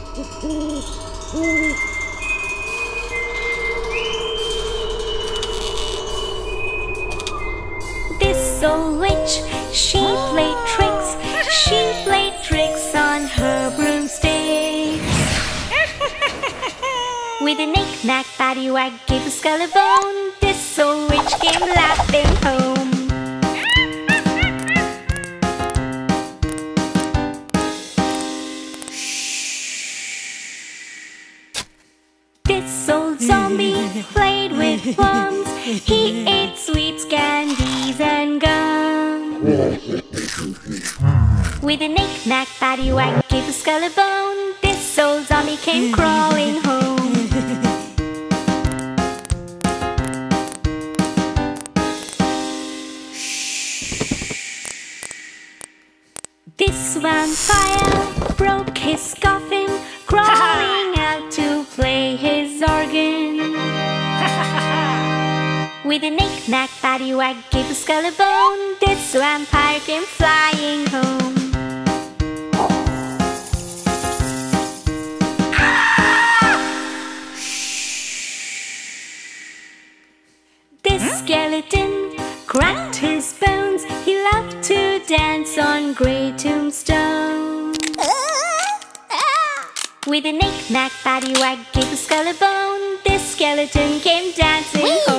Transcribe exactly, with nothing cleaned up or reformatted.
This old witch, she played tricks. She played tricks on her broomsticks. With a knick-knack, paddy-whack, gave a skull a bone. This old witch came laughing home. This old zombie played with worms. He ate sweets, candies and gum. With a knick-knack, paddy-whack, gave a skull a bone. This old zombie came crawling home. This vampire broke his coffin, crawling out to play his organ. With a knick-knack, paddy-whack, gave a skull a bone. This vampire came flying home. This skeleton cracked his bones. He loved to dance on grey tombstones. With a knick-knack, paddy-whack, gave a skull a bone. This skeleton came dancing